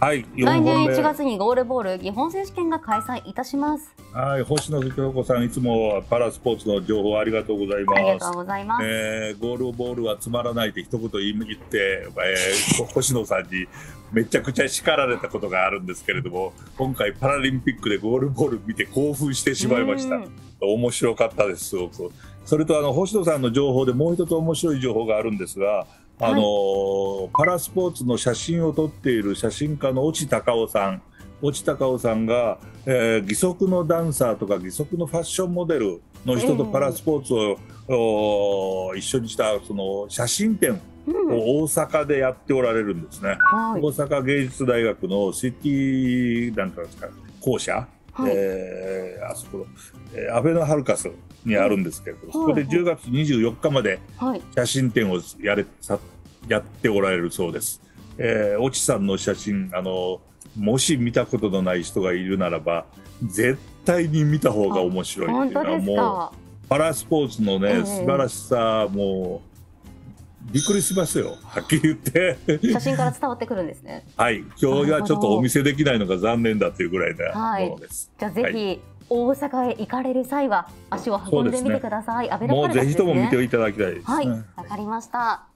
はい、 来年 4 1 本月にゴールボール日本選手権が開催いたします。 目。はい、星野京子さん、いつもパラスポーツの情報ありがとうございありがとうます。 ございます。 ゴールボールはつまらないって一言言って、星野さんにめちゃくちゃ叱られたことがあるんですけれども、今回パラリンピックでゴールボール見て興奮してしまいました。面白かったです、すごく。それと星野さんの情報でもう一つ面白い情報があるんですが、パラスポーツの写真を撮っている写真家の越智貴夫さん。越智貴夫さんが、義足のダンサーとか義足のファッションモデルの人とパラスポーツを、一緒にしたその写真展を大阪でやっておられるんですね。大阪芸術大学のシティなんかですか校舎、あそこアベノハルカスにあるんですけれど、そこで10月24日まで写真展をやっておられるそうです。越智さんの写真もし見たことのない人がいるならば絶対に見た方が面白いっていうのはもうパラスポーツのね、素晴らしさもうびっくりしますよ、はっきり言って写真から伝わってくるんですね。 はい、今日はちょっとお見せできないのが残念だというぐらいなものです。 じゃあぜひ、大阪へ行かれる際は足を運んでみてください。 もうぜひとも見ていただきたいですね。 はい、わかりました。